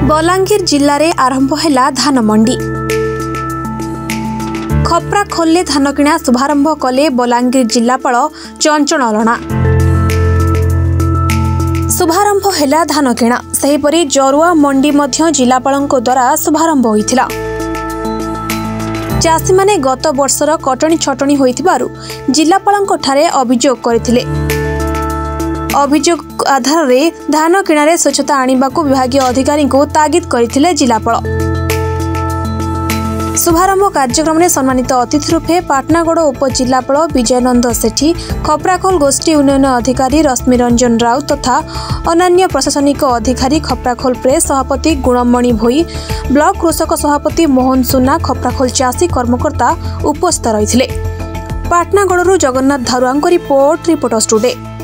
बलांगीर जिले में आरंभ है धान मंडी। खप्राखोल धान किणा शुभारंभ कले बलांगीर जिलापाल चंचल रणा। शुभारंभ है धान किणा सेहीपरि जरुआ मंडी मध्य जिलापाल द्वारा शुभारंभ होइथिला। चाषी माने गत वर्षर कटनी छटनी होइथिबारु जिलापाल ठारे अभियोग करथिले। अभियोग आधार रे धान किणारे स्वच्छता आनिबाकू विभागीय अधिकारी को तागिद करथिले जिलापाल। शुभारंभ कार्यक्रम में सम्मानित अतिथि रूपे पाटनागड़ उपजिलापाल विजयनंद सेठी, खप्राखोल गोष्ठी उन्नयन अधिकारी रश्मि रंजन राउत तथा अन्य प्रशासनिक अधिकारी, खप्राखोल प्रेस सभापति गुणमणि भोई, ब्लॉक कृषक सभापति मोहन सुना, खप्राखोल चाषी कर्मकर्ता उपस्थित रहिथिले। पाटनागड़रू जगन्नाथ धारुआंको रिपोर्ट, रिपोर्टर्स टुडे।